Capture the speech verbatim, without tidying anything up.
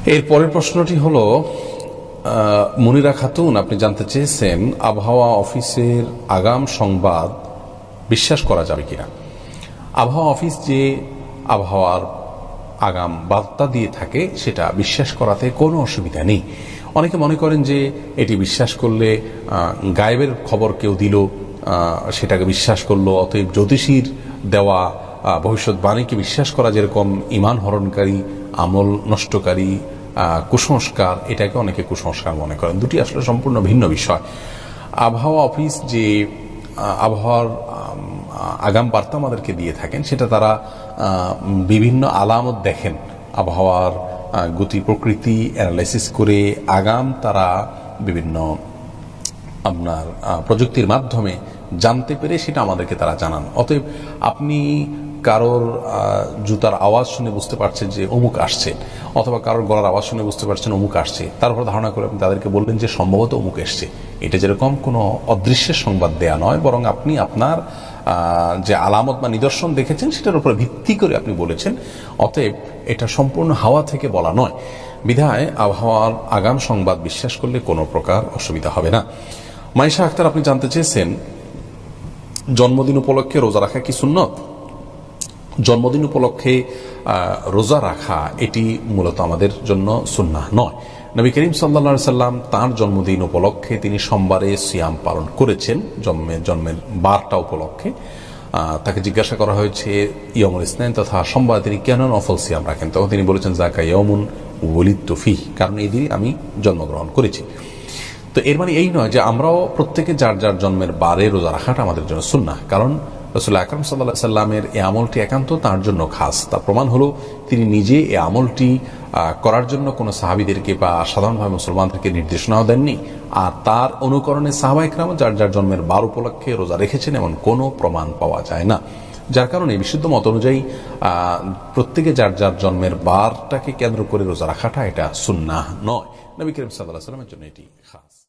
এর পরের প্রশ্নটি হলো, মুনিরা খাতুন আপনি জানতে চেয়েছেন আবহাওয়া অফিসের আগাম সংবাদ বিশ্বাস করা যাবে কিনা। আবহাওয়া অফিস যে আবহাওয়ার আগাম বার্তা দিয়ে থাকে সেটা বিশ্বাস করাতে কোনো অসুবিধা নেই। অনেকে মনে করেন যে এটি বিশ্বাস করলে গায়েবের খবর কেউ দিল সেটাকে বিশ্বাস করলো, অতএব জ্যোতিষীর দেওয়া ভবিষ্যৎবাণীকে বিশ্বাস করা যেরকম ঈমান হরণকারী, আমল নষ্টকারী, কুসংস্কার, এটাকে অনেকে কুসংস্কার মনে করেন। দুটি আসলে সম্পূর্ণ ভিন্ন বিষয়। আবহাওয়া অফিস যে আবহাওয়ার আগাম বার্তা আমাদেরকে দিয়ে থাকেন সেটা তারা বিভিন্ন আলামত দেখেন, আবহাওয়ার গতি প্রকৃতি অ্যানালাইসিস করে আগাম তারা বিভিন্ন আপনার প্রযুক্তির মাধ্যমে জানতে পেরে সেটা আমাদেরকে তারা জানান। অতএব আপনি কারোর জুতার আওয়াজ শুনে বুঝতে পারছেন যে অমুক আসছে, অথবা কারোর গলার আওয়াজ শুনে বুঝতে পারছেন অমুক আসছে, তারপর ধারণা করে আপনি তাদেরকে বললেন যে সম্ভবত অমুক এসছে। এটা যেরকম কোনো অদৃশ্যের সংবাদ দেয়া নয়, বরং আপনি আপনার যে আলামত বা নিদর্শন দেখেছেন সেটার উপর ভিত্তি করে আপনি বলেছেন। অতএব এটা সম্পূর্ণ হাওয়া থেকে বলা নয়, বিধায় আবহাওয়ার আগাম সংবাদ বিশ্বাস করলে কোনো প্রকার অসুবিধা হবে না। মাইশা আক্তার আপনি জানতে চেয়েছেন জন্মদিন উপলক্ষে রোজা রাখা কি সুন্নত। জন্মদিন উপলক্ষে রোজা রাখা এটি মূলত আমাদের জন্য সুন্নাহ নয়। নবী করিম সাল্লাল্লাহু আলাইহি সাল্লাম তাঁর জন্মদিন উপলক্ষে তিনি সোমবারে সিয়াম পালন করেছেন, জন্মের জন্মের বারটা উপলক্ষে। তাকে জিজ্ঞাসা করা হয়েছে ইয়মুল ইসনাইন তথা সোমবার তিনি কেন নফল সিয়াম রাখেন, তখন তিনি বলেছেন যাকা ইয়মুন ওয়ালিদতু ফিহ, কারণ এই দিনই আমি জন্মগ্রহণ করেছি। তো এর মানে এই নয় যে আমরাও প্রত্যেকে যার যার জন্মের বারে রোজা রাখাটা আমাদের জন্য সুন্নাহ, কারণ রাসূল আকরাম সাল্লাল্লাহু আলাইহি সাল্লামের এই আমলটি একান্ত তার জন্য খাস। তার প্রমাণ হলো তিনি নিজে এই আমলটি করার জন্য কোনো সাহাবীদেরকে বা সাধারণভাবে মুসলমানদেরকে নির্দেশনাও দেননি, আর তার অনুকরণে সাহাবায়ে কেরাম যার যার জন্মের বার উপলক্ষে রোজা রেখেছেন এমন কোনো প্রমাণ পাওয়া যায় না। যার কারণে বিশুদ্ধ মত অনুযায়ী প্রত্যেকে যার যার জন্মের বারটাকে কেন্দ্র করে রোজা রাখাটা এটা সুন্নাহ নয়, নবী করিম সাল্লাল্লাহু আলাইহি সাল্লামের জন্য এটি খাস।